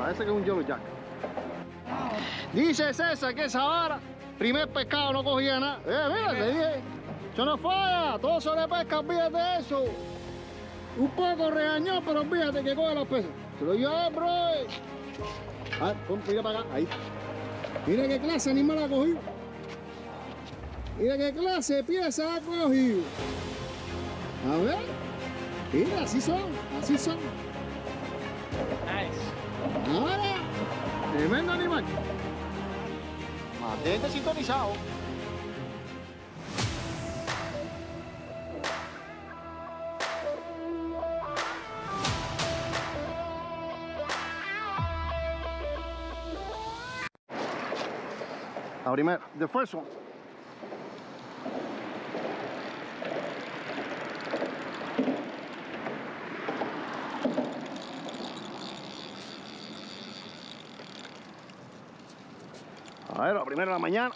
Parece que es un yellow jack. Dice César que esa vara, primer pescado no cogía nada. Mira, te dije, eso no falla, todo se le pesca, olvídate de eso. Un poco regañó, pero olvídate que coge las pesas. Se lo lleva, bro. Ah, mira para acá, ahí. Mira qué clase de animal ha cogido. Mira qué clase de pieza ha cogido. A ver. Mira, así son, así son. Nice. Ahora, tremendo animal. Mantente sintonizado. La primera, the first one. A ver, la primera de la mañana.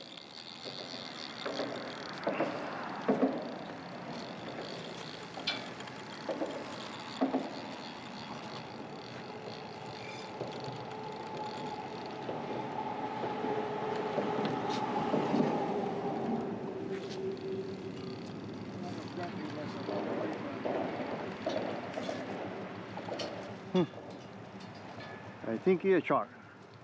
I think it's a shark.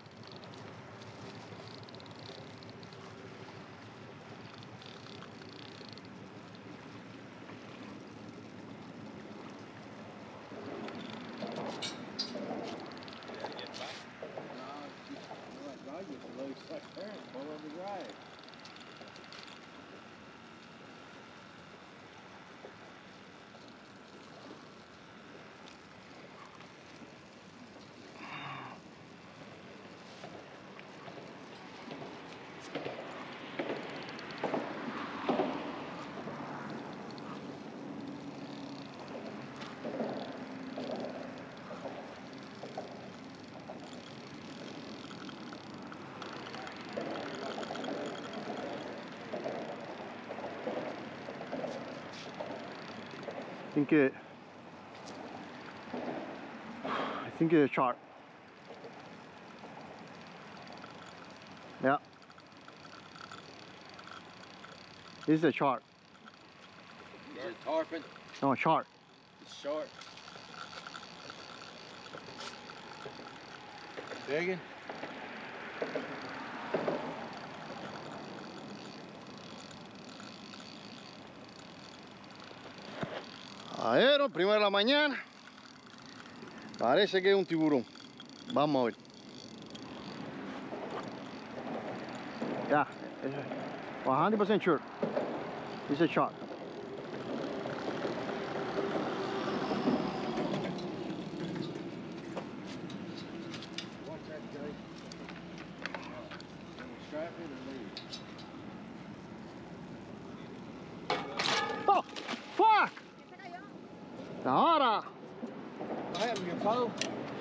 I think it's a shark. Yeah. This is a shark. Is it tarpon? No, a shark. It's shark. Biggin? A ver, primero de la mañana. Parece que es un tiburón. Vamos a ver. Ya, 100% sure. It's a shark. Watch that, Jay. Strap it and leave. Oh, fuck! Ahora. I have your phone.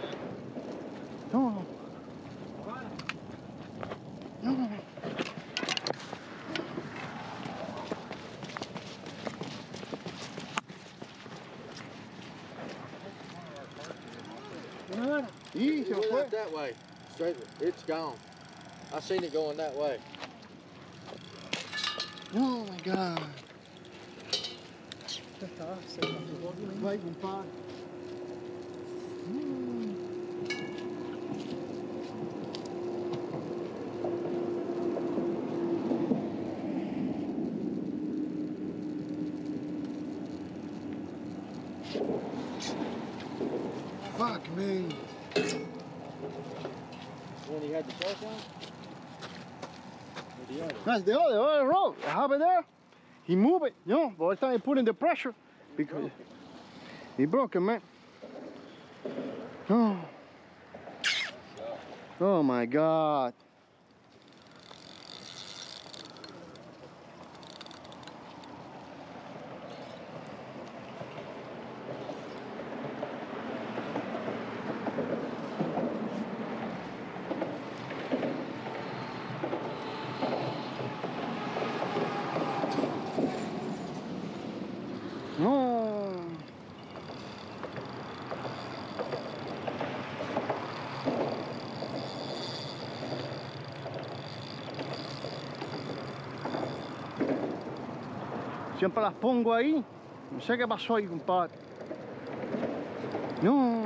No. No. Sí, se It went fue. out that way. Straight. It's gone. I seen it going that way. Oh my God. Ya está, se configuró bien. Vai, compadre. Fuck, man. When he had the shark on? Or the other? That's the other road. I have it there. He moved it, you know, but time he put in the pressure because he broke it, man. Oh. Oh my God. No. Siempre las pongo ahí. No sé qué pasó ahí, compadre. No.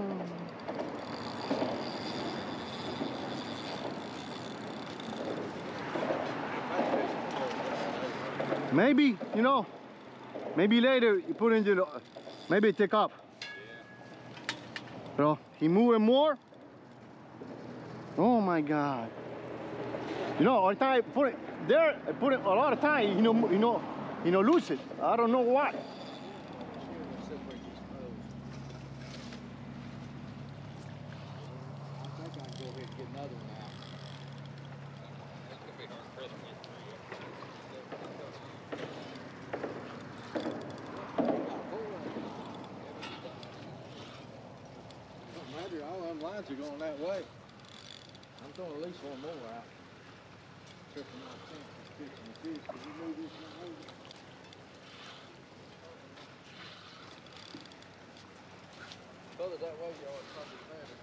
Maybe, you know, maybe later you put in the, maybe it take up. But he moving more. Oh my God. You know, all the time I put it there, I put it a lot of time, lose it. I don't know why. All them lines are going that way. I'm throwing at least one more out. Tripping my tent, fixing the fish. Can you move this one over? Further that way, y'all, it's probably better.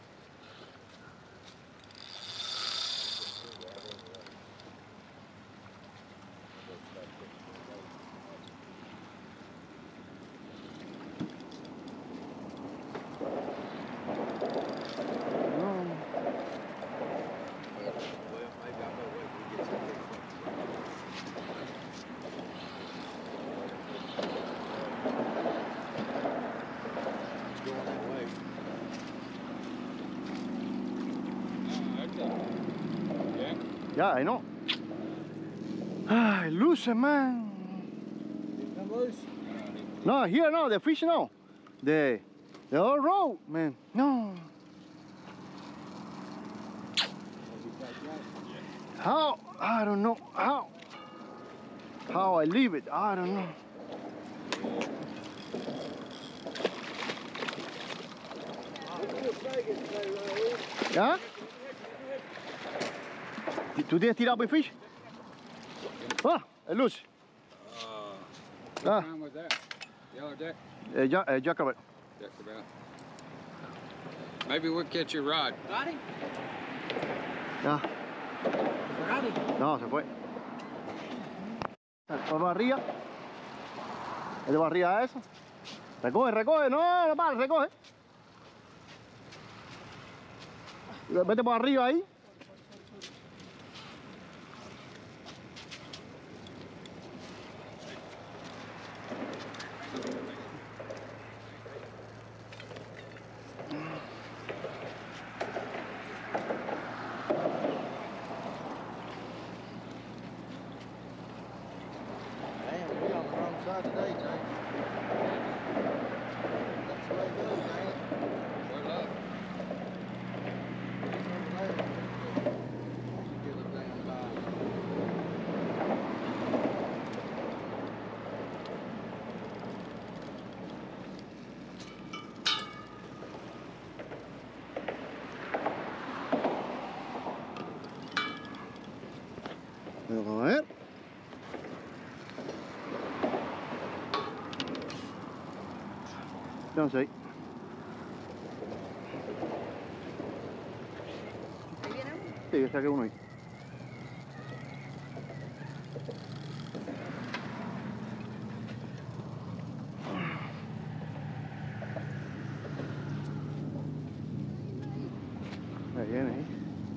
Yeah, I know. Ah, loose, man. Did it come loose? No, here no, the fish no. The whole road, man. No. How? I don't know. How I leave it? I don't know. ¿Ya? ¿Tú tienes tirado por fish? Ah, es loose. What time was that? Yellow deck? Jackrabbit. Jackrabbit. Maybe we'll catch your rod. Got him? Ya. Got him. No, se fue. ¿Fue barriga? ¿Es de barriga eso? Recoge, recoge. No, no para, recoge. Vete por arriba ahí. Damn, we on the wrong side today, James. That's the way it goes, ain't it? Where up? Get a damn bite. A ver. No sé. ¿Ahí viene uno? Sí, saqué uno ahí. Ahí viene, ahí.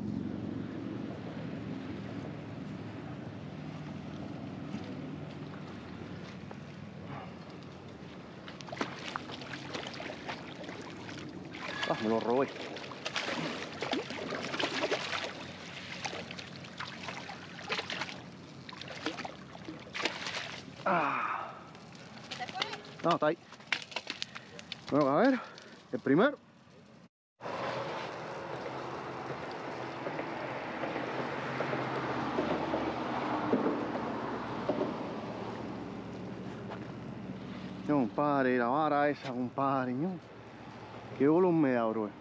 Ah, me lo robé. Ah. No, está ahí. Bueno, a ver, el primero. Compadre, la vara esa, compadre, ¿no? Qué bolón me da, bro.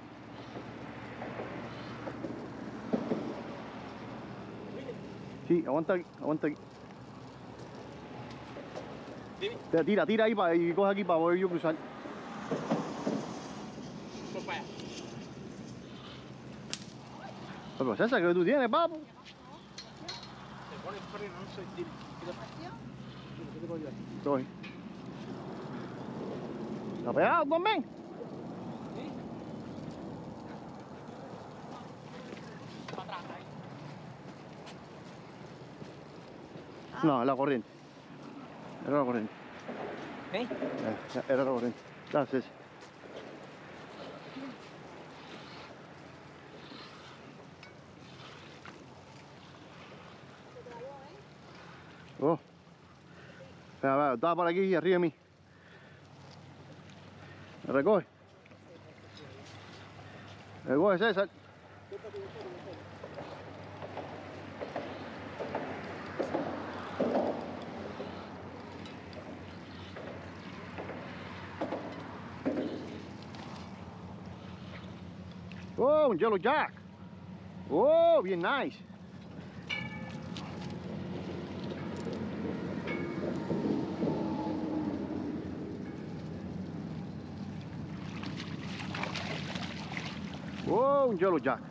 Sí, aguanta aquí. Tira ahí y coge aquí para poder yo cruzar. Pero César, ¿qué tú tienes, papo? Se pone el freno, no sé, tira. Estoy. ¿Está pegado también? Para atrás, ahí. No, es la corriente. Era la corriente. ¿Eh? Era la corriente. Gracias. Oh. Mira, estaba por aquí arriba de mí. ¿Me recoge? ¿Me recoge, César? Oh, un Yellow Jack. Oh, bien nice. Oh, un Yellow Jack.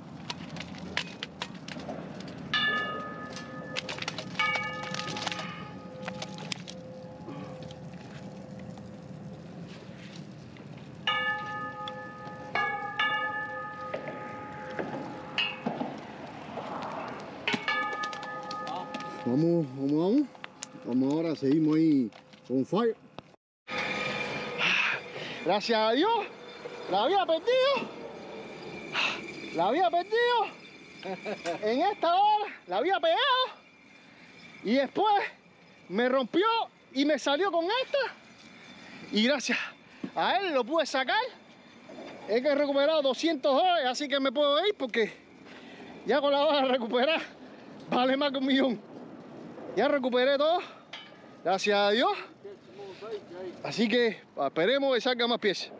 Vamos ahora, seguimos ahí on fire. Gracias a Dios, la había perdido. La había perdido. En esta hora la había pegado. Y después me rompió y me salió con esta. Y gracias a él lo pude sacar. He recuperado $200, así que me puedo ir porque ya con la hora recuperar vale más que $1 millón. Ya recuperé todo, gracias a Dios. Así que esperemos que salga más piezas.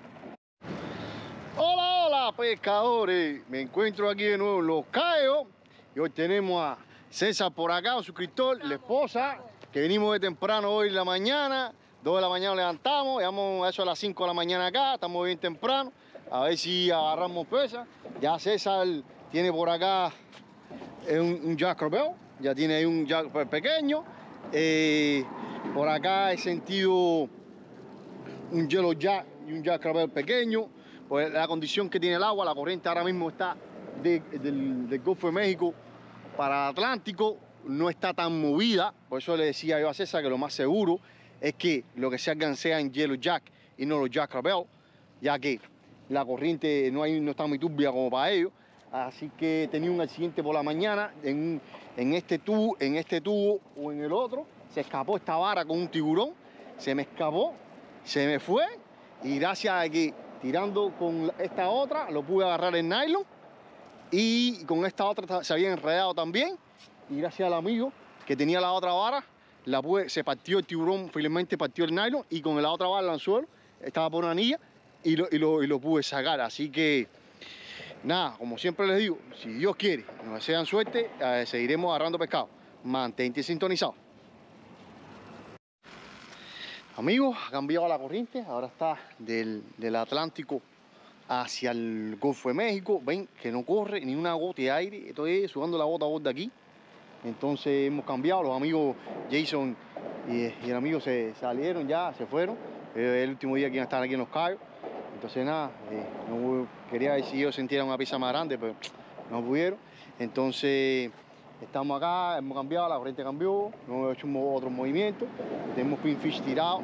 Hola, hola pescadores. Me encuentro aquí de nuevo en Los Cayos. Y hoy tenemos a César por acá, un suscriptor, la esposa, que venimos de temprano hoy en la mañana. 2 de la mañana nos levantamos, llegamos a eso a las 5 de la mañana acá, estamos bien temprano. A ver si agarramos pesas. Ya César tiene por acá un Jack Corbel. Ya tiene ahí un Jack pequeño. Por acá he sentido un Yellow Jack y un Jack Corbel pequeño. Pues la condición que tiene el agua, la corriente ahora mismo está del Golfo de México para el Atlántico, no está tan movida. Por eso le decía yo a César que lo más seguro es que lo que salgan sean Yellow Jack y no los Jack Corbel, ya que la corriente no está muy turbia como para ellos. Así que tenía un accidente por la mañana en este tubo o en el otro. Se escapó esta vara con un tiburón, se me escapó, se me fue, y gracias a que tirando con esta otra lo pude agarrar en nylon, y con esta otra se había enredado también, y gracias al amigo que tenía la otra vara se partió el tiburón, finalmente partió el nylon, y con la otra vara el anzuelo estaba por una anilla y lo pude sacar. Así que nada, como siempre les digo, si Dios quiere, nos desean suerte, seguiremos agarrando pescado. Mantente sintonizado. Amigos, ha cambiado la corriente, ahora está del Atlántico hacia el Golfo de México. Ven que no corre ni una gota de aire, estoy sudando la gota a gota aquí. Entonces hemos cambiado, los amigos Jason y el amigo se salieron ya, se fueron. El último día que iban a estar aquí en Los Cayos. Entonces nada, quería ver si ellos sintieran una pieza más grande, pero no pudieron. Entonces estamos acá, hemos cambiado, la corriente cambió, hemos hecho otros movimientos, tenemos pinfish tirado,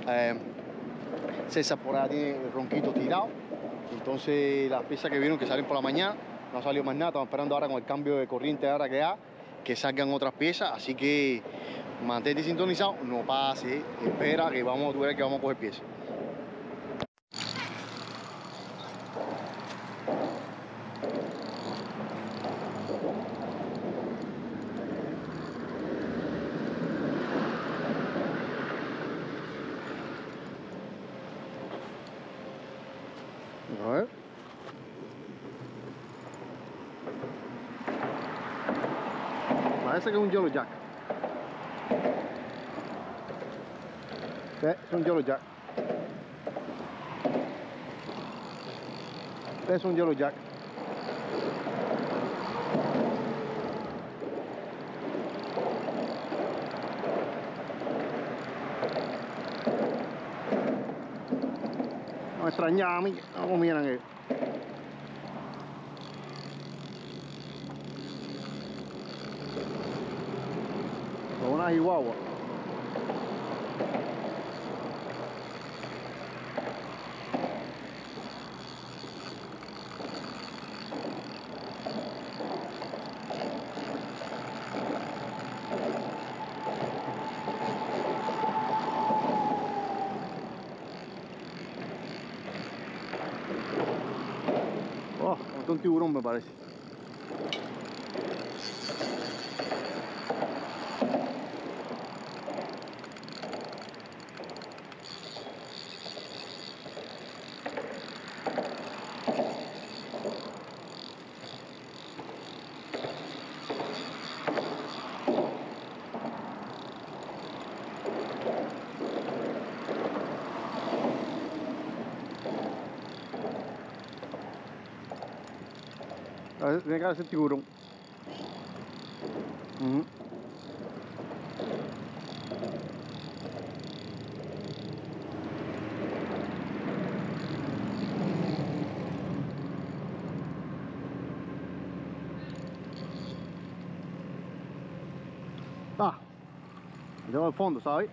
César por allá tiene el ronquito tirado. Entonces las piezas que vieron que salen por la mañana, no salió más nada, estamos esperando ahora con el cambio de corriente ahora que salgan otras piezas. Así que mantente sintonizado, no pase, espera que vamos a ver que vamos a coger piezas. A ver. Parece que es un Yellow Jack. Es un Yellow Jack. Es un Yellow Jack. extrañaba a mí, no comieran ellos. Con una chihuahua. Oh, un tiburón me parece. A ver, tiene que haber tiburón. Ah, tengo el fondo, ¿sabes?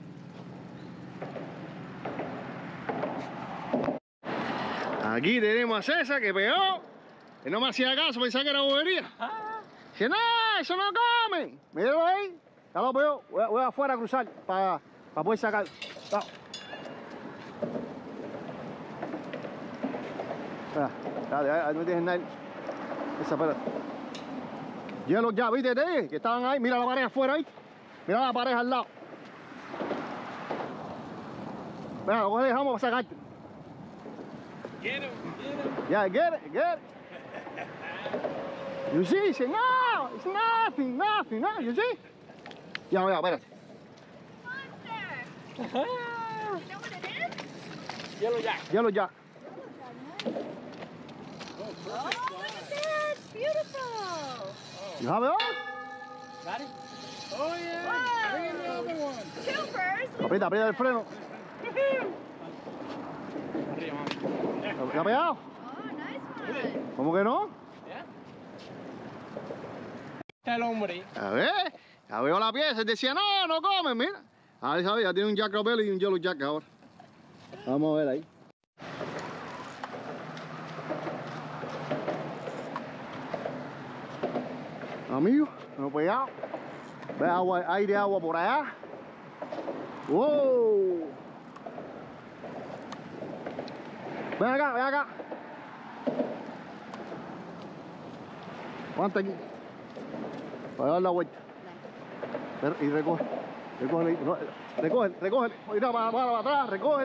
Aquí tenemos a César que pegó, que no me hacía caso, pensaba que era bobería. Dice, no, eso no comen. Míralo ahí, ya lo veo, voy afuera a cruzar para poder sacar. No. Dale, ahí no tienes nada. Esa, espérate. Hielo ya, viste, que estaban ahí. Mira la pareja afuera ahí. Mira la pareja al lado. Venga, lo dejamos para sacarte. Get him. Yeah, get it. You see, he said, no, it's nothing, no, you see? Ya, espérate. Monster! You know what it is? Yellow jack. Hielo ya. Oh, look at that! Beautiful! You have it all? Got it? Oh yeah. Wow. Bring in the other one. Two birds. Aprieta el freno. Arriba, mami. ¿Te ha pegado? Oh, nice one. ¿Cómo que no? ¿Ya? Está el hombre. A ver, ya veo la pieza. Él decía, no comen, mira. Ahí sabes, ya tiene un Jack Robel y un Yellow Jack ahora. Vamos a ver ahí. Amigo, no pegado. Ve agua, aire, agua por allá. ¡Wow! Ven acá. Aguanta aquí. Para dar la vuelta. Y recoge. Recoge. Mira para atrás, recoge.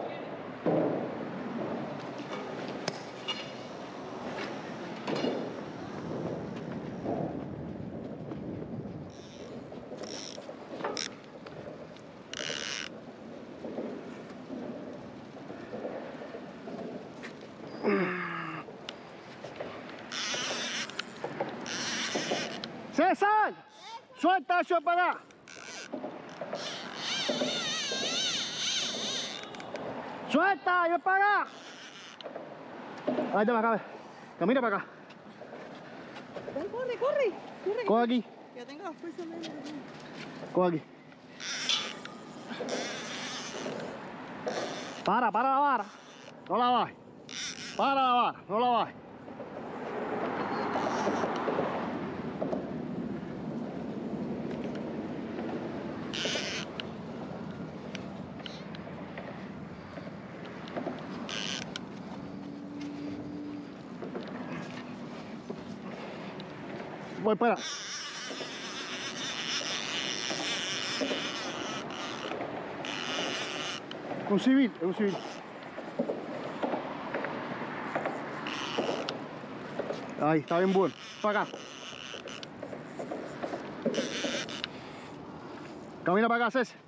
César, suelta eso para acá. Suelta, yo para acá. Ahí te va acá, camina para acá. Ven, corre. Coge aquí, Ya tengo la fuerza media. coge aquí. Para la vara. No la bajes. Para la vara, no la bajes. Voy, espera. Un civil. Ahí, está bien bueno. Para acá. Camina para acá, César.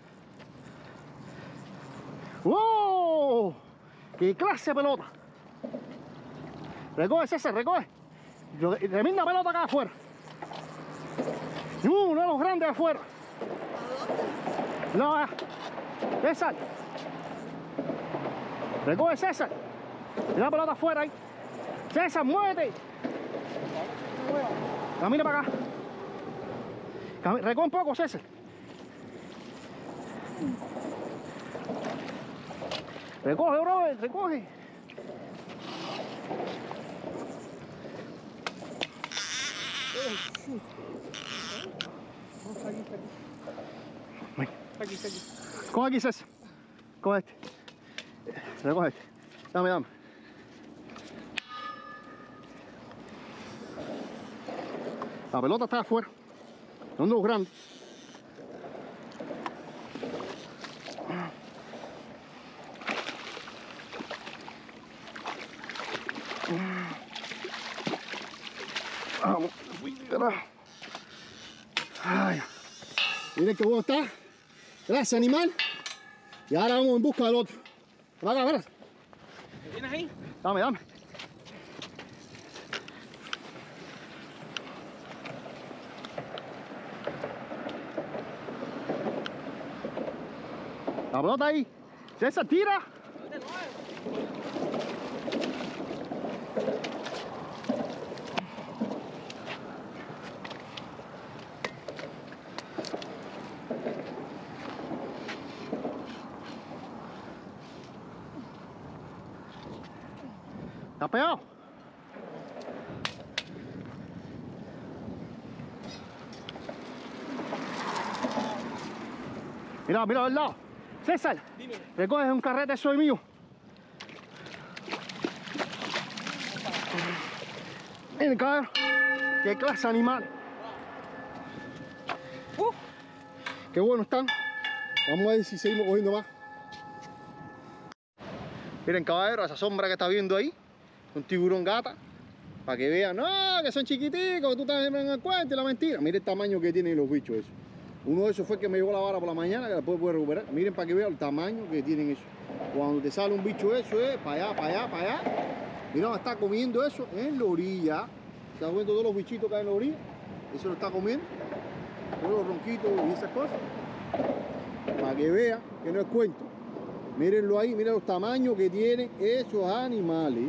¡Wow! ¡Qué clase de pelota! Recoge, César, recoge. Tremenda pelota acá afuera. Uno de los grandes afuera. No, César. Recoge, César. Mira la pelota afuera ahí. César, muévete. Camina para acá. Recoge un poco, César. Recoge, bro, recoge. Ven. Aquí, aquí. Coge aquí, César. Coge este. Recoge este. Dame, dame. La pelota está afuera. No ando grande. Vamos. Ay. Miren qué bueno está. Gracias, animal. Y ahora vamos en busca del otro. Ven acá, ven. ¿Me tienes ahí? Dame, dame. La pelota ahí. César, tira. ¿Está pegado? Mira, mira al lado. César, Dime. recoges un carrete, soy mío. Miren, cabrón. Qué clase animal. Qué bueno están. Vamos a ver si seguimos cogiendo más. Miren, caballero, esa sombra que está viendo ahí, un tiburón gata, para que vean, no, que son chiquiticos, que tú estás en el cuento y la mentira. Miren el tamaño que tienen los bichos esos. Uno de esos fue el que me llevó la vara por la mañana, que después puede recuperar. Miren para que vean el tamaño que tienen eso. Cuando te sale un bicho eso, para allá, para allá, para allá. Mira, está comiendo eso en la orilla. ¿Se dan cuenta todos los bichitos que hay en la orilla? Eso lo está comiendo. Todos los ronquitos y esas cosas. Para que vean que no es cuento. Mírenlo ahí, miren los tamaños que tienen esos animales.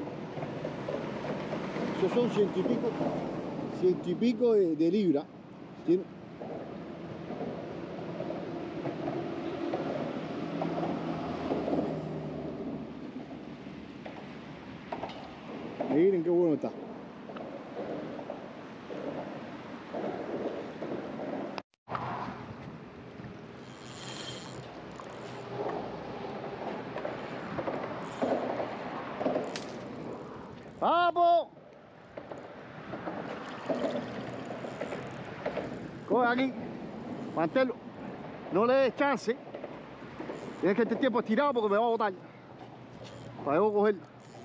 Esos son ciento y pico de libras. Miren qué bueno está. ¡Vamos! Coge aquí, mantelo. No le des chance. Tienes que este tiempo estirado porque me va a botar. Para yo cogerlo.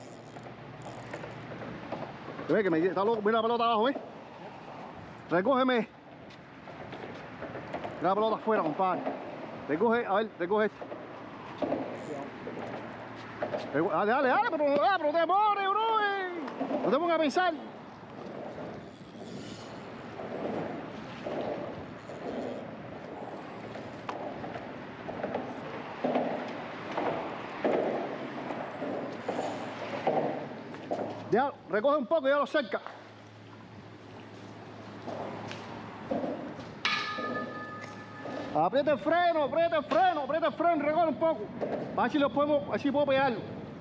Ve que me está loco, mira la pelota abajo, ¿ves? Recógeme. Mira la pelota afuera, compadre. Recoge, a ver, recoge este. Dale, dale, dale, pero te demores, bro. No te pongas a pensar. Ya, recoge un poco y ya lo cerca. Aprieta el freno, aprieta el freno, aprieta el freno, recoge un poco. A ver si lo podemos, así puedo pegarlo.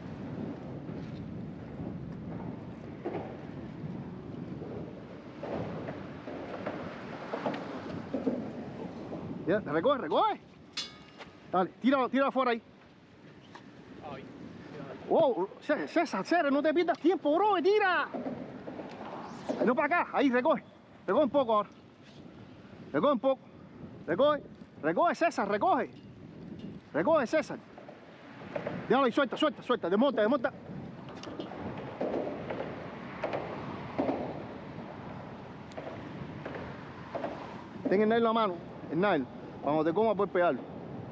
Ya, recoge, recoge. Dale, tira afuera ahí. Ay. Oh, César, no te pierdas tiempo, bro, tira. No para acá, ahí, recoge. Recoge un poco ahora. Recoge un poco. Recoge. Recoge, César, recoge. Recoge, César. Déjalo ahí, suelta, suelta, suelta. Desmonta, desmonta. Ten el nail en la mano, el nail. Cuando te coma puedes pegarlo.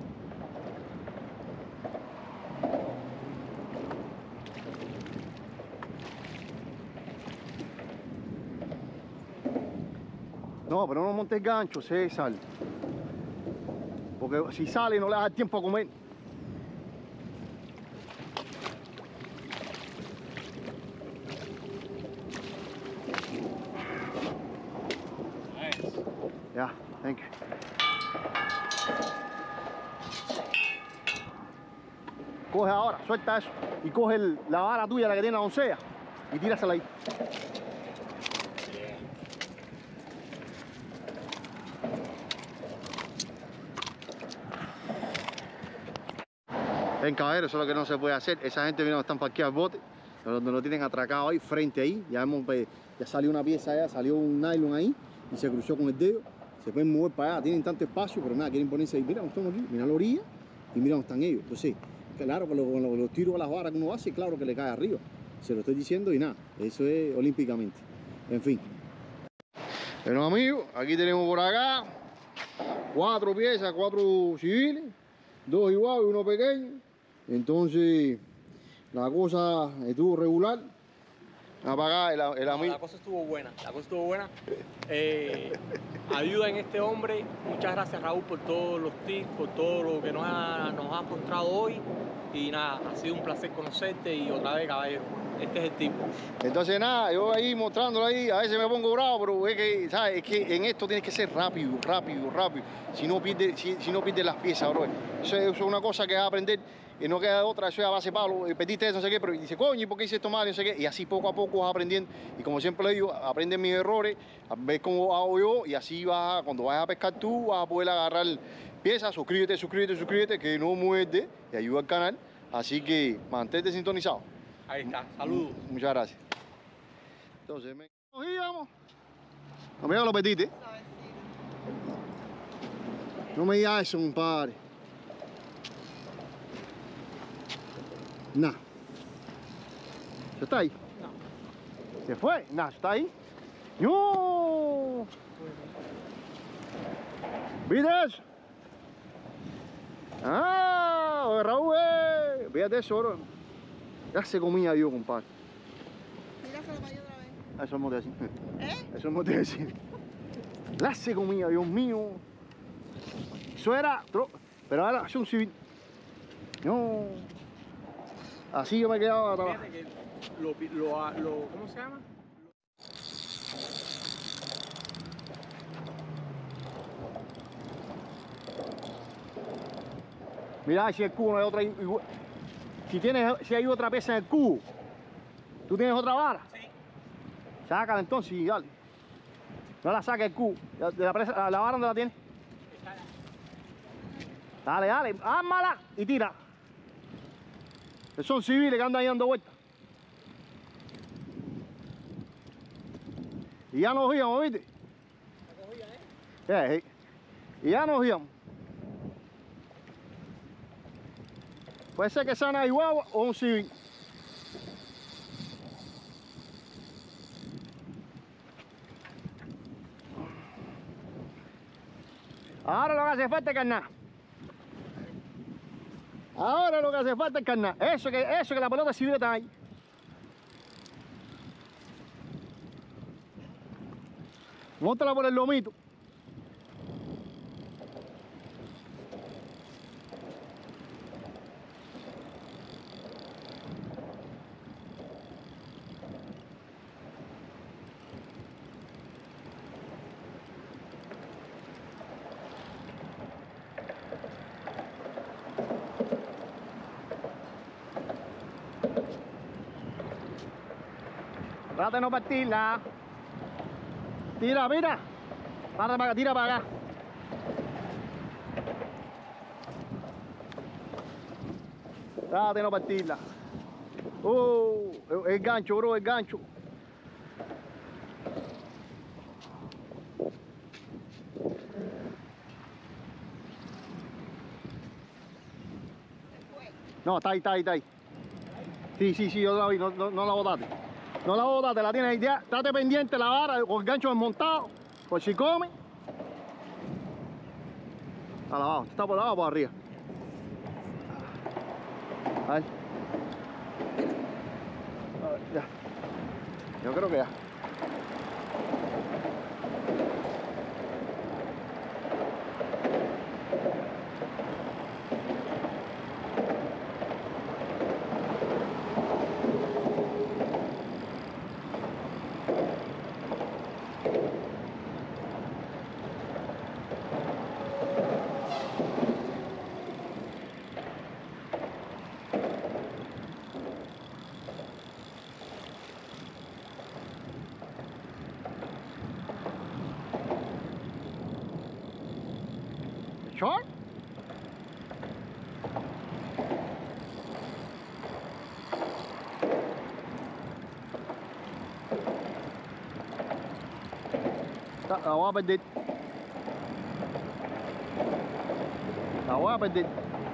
No, pero no montes gancho, César. Porque si sale no le das tiempo a comer. Thank you. Coge ahora, suelta eso. Y coge la vara tuya, la que tiene la doncella, y tírasela ahí. Ven, caballero, eso es lo que no se puede hacer. Esa gente, mira, están parqueados el bote, donde lo tienen atracado ahí, frente ahí. Ya salió una pieza allá, salió un nylon ahí y se cruzó con el dedo. Se pueden mover para allá, tienen tanto espacio, pero nada, quieren ponerse ahí. Mira, estamos aquí, mira la orilla y mira dónde están ellos. Entonces, claro, con los tiros a las varas que uno hace, claro que le cae arriba. Se lo estoy diciendo y nada, eso es olímpicamente. En fin. Bueno, amigos, aquí tenemos por acá 4 piezas, 4 civiles, 2 iguales y 1 pequeño. Entonces, la cosa estuvo regular. Apagar el amigo. La cosa estuvo buena, ayuda en este hombre. Muchas gracias, Raúl, por todos los tips, por todo lo que nos has mostrado hoy. Y nada, ha sido un placer conocerte y otra vez, caballero, este es el tipo. Entonces nada, yo ahí mostrándolo ahí, a veces me pongo bravo, pero es que, ¿sabes? Es que en esto tienes que ser rápido. Si no pierdes las piezas, bro. Eso es una cosa que vas a aprender y no queda otra, eso es a base de palo, pediste eso, no sé qué, pero dice, coño, ¿y por qué hice esto mal? No sé qué, y así poco a poco vas aprendiendo, y como siempre le digo, aprende mis errores, ves cómo hago yo, y así vas, cuando vayas a pescar tú, vas a poder agarrar piezas. Suscríbete, que no muerde, y ayuda al canal, así que mantente sintonizado. Ahí está, saludos. Muchas gracias. Entonces, nos íbamos. No me digas lo pediste. No me digas eso, compadre. Nah. ¿Se está ahí? No. ¿Se fue? Nah, ¿está ahí? ¡No! ¿Viste eso? ¡Ah! Raúl, fíjate eso, bro. Ya se comía yo, compadre. Tíraselo para allá otra vez. Eso es mote así. Eso es mote así. La se comía, Dios mío. Eso era... Pero ahora es un civil. No. Así yo me quedaba atrás. Fíjate que ¿cómo se llama? Mira si el cubo no hay otra igual. Si hay otra pieza en el cubo, ¿tú tienes otra vara? Sí. Sácala entonces y dale. No la saques el cubo. ¿La vara dónde la tienes? Dale, ármala y tira. Que son civiles que andan ahí dando vueltas. Y ya nos íbamos, ¿viste? Y ya nos íbamos. Puede ser que sea una iguagua o un civil. Ahora lo que hace falta es carnar. Ahora lo que hace falta es carnar. Eso que la pelota civil está ahí. Móntala por el lomito. Trata de no partirla. Tira, mira. Tira para acá. Trata de no partirla. El gancho, bro, el gancho. No, está ahí. Sí, yo la vi, no la botaste. No la botaste, la tienes ahí ya. Estate pendiente la vara con el gancho desmontado. Por si come. Está abajo, está por abajo o por arriba. A ver. Ya. Yo creo que ya. Short. La voy a perder. La voy a perder.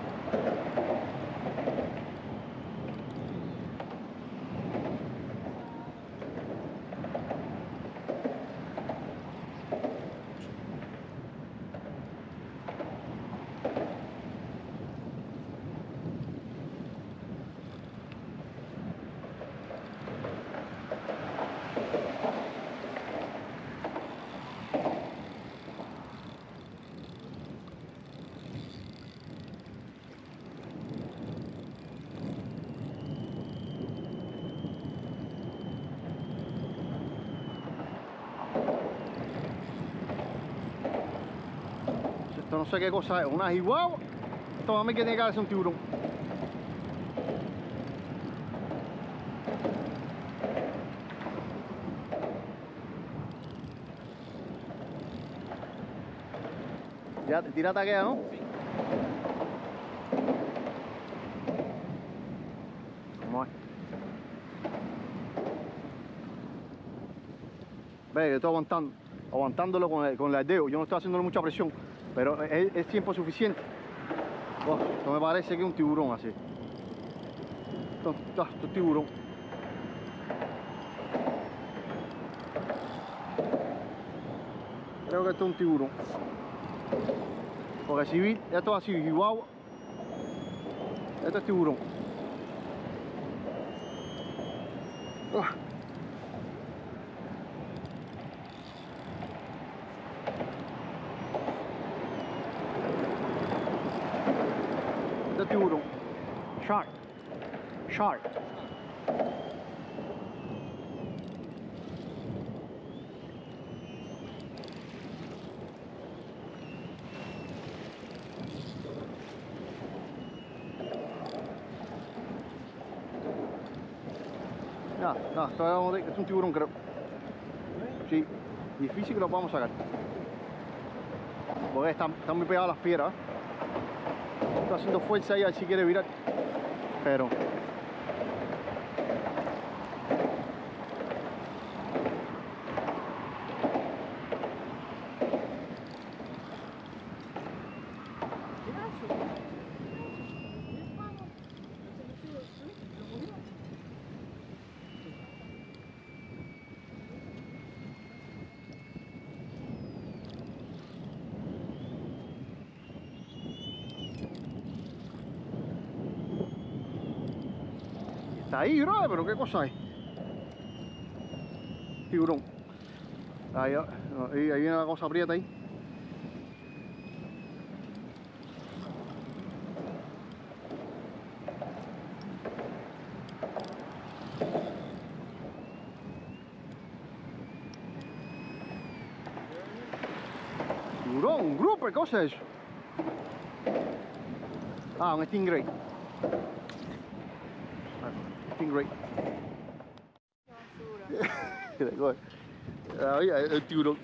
Esto no sé qué cosa es, una jiguagua. Esto a mí que tiene que ser un tiburón. Ya, tírate aquella, ¿no? Sí. Vamos a ver. Ve, yo estoy aguantándolo con el dedo. Yo no estoy haciéndole mucha presión, pero es tiempo suficiente. Oh, esto me parece que es un tiburón así. Esto es tiburón. Creo que esto es un tiburón. Porque si vi, esto es así, jiguagua. Esto es tiburón. Ah. Esto es tiburón. Shark. Shark. No, esto es un tiburón, creo. Sí, difícil que lo podamos sacar. Porque están muy pegadas las piedras. Está haciendo fuerza ahí, a ver si quiere virar. Pero está ahí, bro, pero qué cosa es. Tiburón. Ahí viene la cosa aprieta ahí. Tiburón, un grouper, ¿qué cosa es eso? Ah, un stingray. Stingray. Ahí, el tiburón.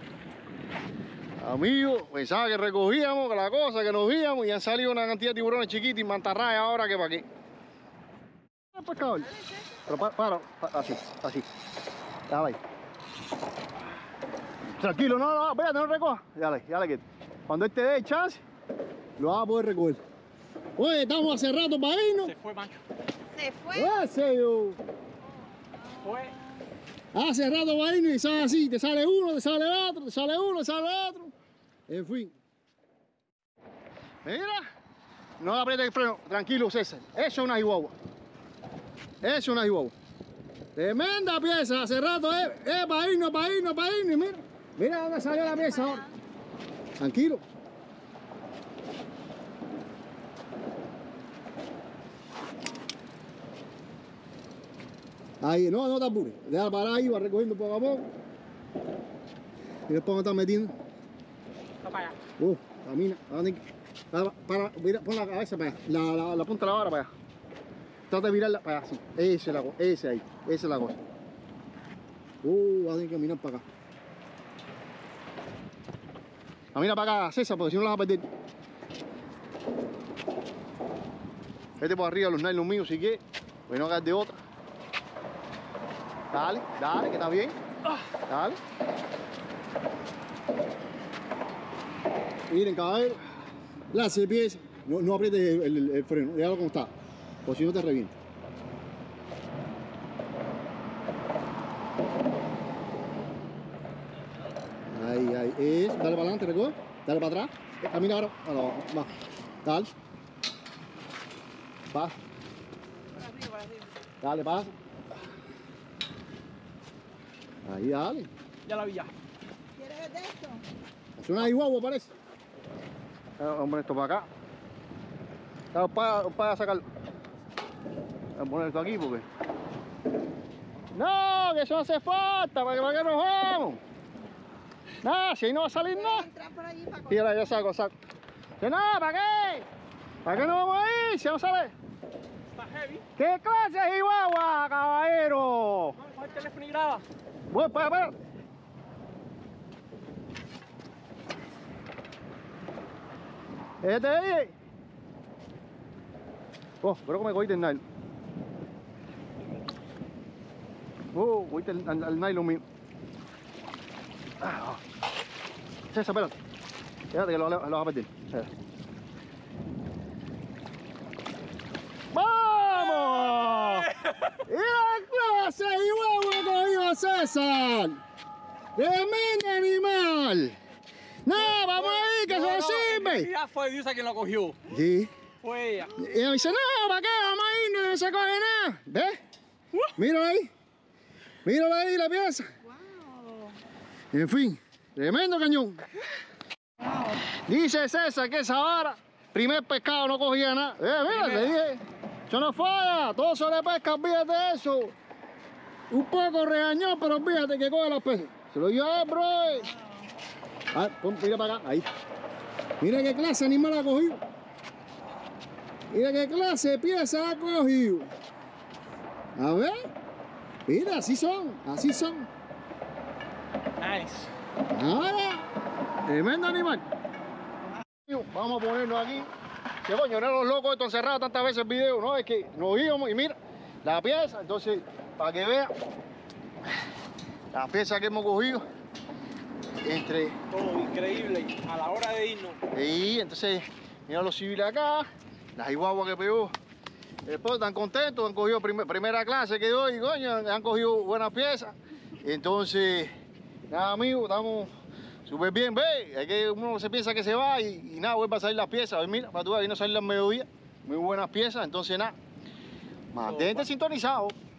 Amigos, pensaba que recogíamos que la cosa, que nos íbamos y han salido una cantidad de tiburones chiquitos y mantarrayas ahora que para qué. Pescador. Pero para, así, así. Déjala ahí. Tranquilo, no, véate, no recoja. Dale, que cuando él te dé el chance, lo vas a poder recoger. Oye, estamos hace rato para irnos. Se fue, Mancho. Se fue. Serio. Fue. Hace rato para irnos y sale así, te sale uno, te sale otro, te sale uno, te sale otro. En fin. Mira, no apriete el freno, tranquilo César. Eso es una jiguagua. Eso es una jiguagua. Tremenda pieza, hace rato, para irnos, mira. Mira dónde salió la pieza ahora. Tranquilo. Ahí, no te apures. Déjala parar ahí, va recogiendo poco a poco. Y después me está metiendo. Va para allá. Camina. Mira, pon la cabeza para allá. La punta de la vara para allá. Trata de virarla para allá, sí. Esa es la cosa. Esa es la cosa. Va a tener que caminar para acá. Camina para acá, César, porque si no la vas a perder. Vete por arriba los nylon míos si quieres. Pues no hagas de otra. Dale, dale, que está bien. Dale. Miren, caballero. Clase de pieza. No aprietes el freno. Déjalo como está. Por si no te revienta. Ahí, ahí. Dale para adelante, recuerda. Dale para atrás. Camina ahora. Va. Dale. Pasa. Para arriba, para arriba. Dale, pasa. Ahí, dale. Ya la vi ya. ¿Quieres ver de esto? Es una iguagua, parece. Vamos a poner esto para acá. Para sacarlo. Vamos a poner esto aquí porque... No, que eso no hace falta. ¿Para qué nos vamos? Nada, si ahí no va a salir nada. Entrar por allí para Y ahora ya saco. Que nada, ¿para qué? ¿Para qué no vamos a ir si no sale? Está heavy. ¿Qué clase de iguagua, caballero? Vamos a coger el teléfono y graba. Voy, para. Este ahí. Oh, creo que me cogiste el nylon. Oh, cogiste el nylon mío. Ah, César, espérate. Espérate que lo vas a perder. ¡Vamos! ¡Y la clase de iguagua cogió César! ¡Tremendo animal! ¡No, vamos ahí, que eso no sirve! Ya fue Dios a quien lo cogió. Sí. Fue ella. Y ella dice, no, ¿para qué? Vamos ahí, no se coge nada. ¿Ves? Míralo ahí. Míralo ahí, la pieza. Wow. En fin, tremendo cañón. Dice César que esa vara, primer pescado no cogía nada. Mira, le dije, eso no falla, todo sobre pesca, olvídate de eso. Un poco regañó, pero olvídate que coge los peces. Se lo dio a él, bro. Mira para acá, ahí. Mira qué clase de animal ha cogido. Mira qué clase de pieza ha cogido. A ver. Mira, así son, así son. Nice. Ahora, tremendo animal. Vamos a ponerlo aquí. Que coño, eran los locos estos encerrados tantas veces el video, ¿no? Es que nos íbamos y mira, la pieza, entonces, para que vean, la pieza que hemos cogido, entre... Todo increíble. A la hora de irnos. Y entonces, mira los civiles acá, las iguaguas que pegó. Después están contentos, han cogido primera clase que doy, coño, han cogido buenas piezas. Entonces, nada, amigos, estamos súper bien, ve. Es que uno se piensa que se va y nada, vuelve a salir las piezas. A ver, mira, para tú ver, no salir al mediodía. Muy buenas piezas, entonces nada, mantente sintonizado.